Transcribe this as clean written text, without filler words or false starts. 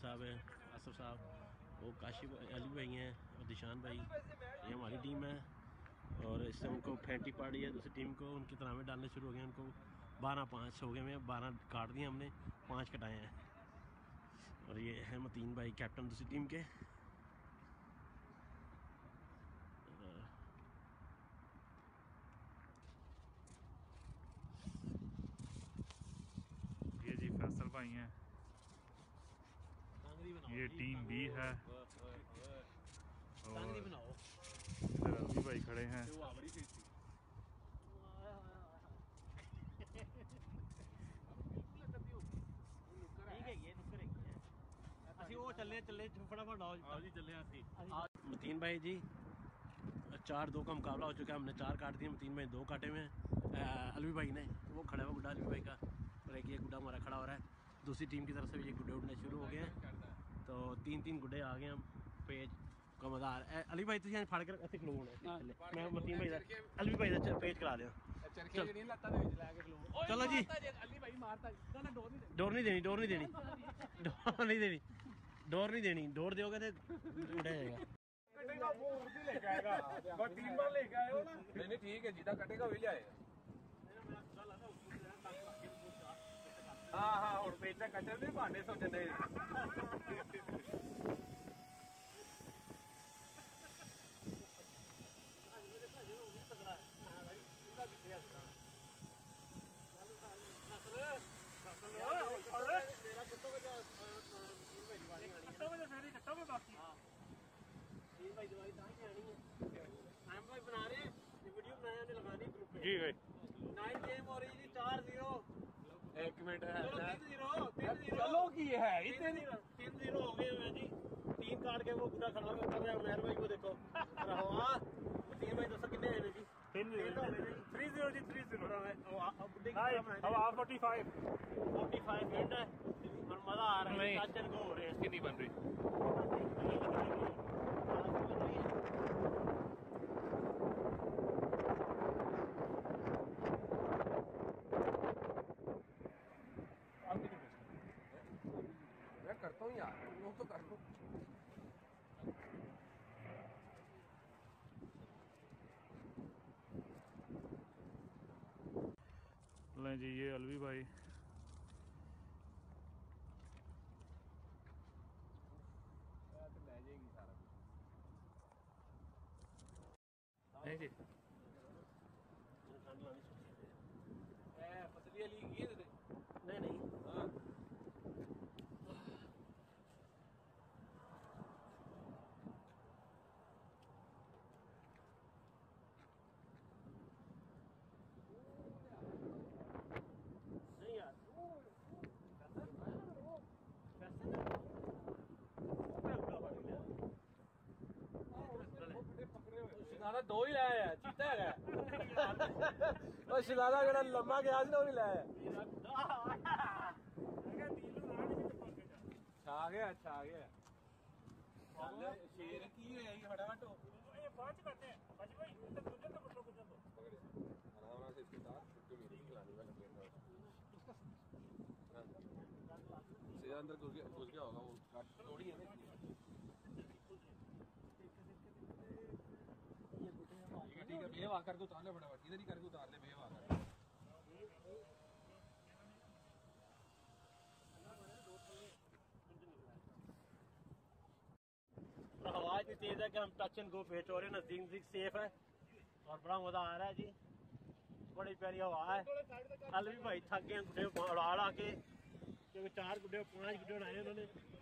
साहब हैं, आसफ साहब, वो काशिफ अली भाई हैं और दिशान भाई, ये हमारी टीम है। और इससे उनको फेंटी पड़ रही है दूसरी टीम को, उनके तनावे डालने शुरू हो गए। उनको 12-5 हो गए हैं, 12 काट दिए हमने, 5 कटाए हैं। और ये है मतीन भाई, कैप्टन दूसरी टीम के। ये जी फैसल भाई हैं, ये टीम बी है। और इधर अली भाई खड़े हैं। मतीन भाई जी 4-2 का मुकाबला हो चुका है, हमने 4 काट दिए, मतीन भाई 2 काटे हुए हैं। अलवी भाई ने, वो खड़ा हुआ गुड्डा अलवी भाई का, और एक ये गुड्डा हमारा खड़ा हो रहा है। दूसरी टीम की तरफ से भी ये गुड्डे उड़ने शुरू हो गए हैं, तो 3-3 गुड्डे आ गए हम। पेज का मदार अली भाई तुम फाड़ कर ऐसे खलो होना, मैं मतीन भाई अलवी भाई का पेज करा लिया। चलो जी, डोर नहीं देनी, डोर नहीं देनी, डोर नहीं देनी, डोर नहीं देनी, डोर दोगे तो उड़ जाएगा। नहीं ठीक है, जितना कटेगा वही आएगा। हाँ हाँ, और पेचा कचर नहीं भाने सो जने। बना रहे हैं वीडियो बनाने लगानी ग्रुप पे जी भाई। 9 गेम हो रही जी, 4-0। एक मिनट है, 3-0 की है, 3-0 हो गए हैं जी। 3 काट के वो पूरा खड़ा कर रहे हैं उमर भाई को, देखो रहा 3 भाई दस कितने हैं जी? 3-0 जी, 3-0। अब 45 मिनट है और मजा आ रहा है, चाचन को हो रहे हैं, स्थिति बन रही। मैं करता हूँ यार, लोग तो कर लो। लें जी, ये अलवी भाई ले जाएगी सारा नहीं जी। पतली वाली की है नहीं हाँ। नहीं यार, शिनारा 2 ही लाया है, चीता है और शिनारा जरा लम्बा गया ना वो नहीं लाया। छा गया शेर की है फटाफट ये 5 करते हैं भाई, तो गुजर तो आराम से इसके साथ छुट्टी मेरी खिलानी वाला सीधा अंदर घुस गया होगा, वो थोड़ी है ना। ठीक है बेहव आकर के उतार ले फटाफट, इधर ही करके उतार ले बेहव आकर। आवाज भी तेज है कि हम टच एंड गो पेच हो रहे हैं, नजदीक सेफ है और बड़ा मजा आ रहा है जी। बड़ी प्यारी हवा है। अलवी भाई थक गए गुड्डे उड़ा के, क्योंकि 4 गुड्डे 5 गुड्डे उड़ाए उन्होंने।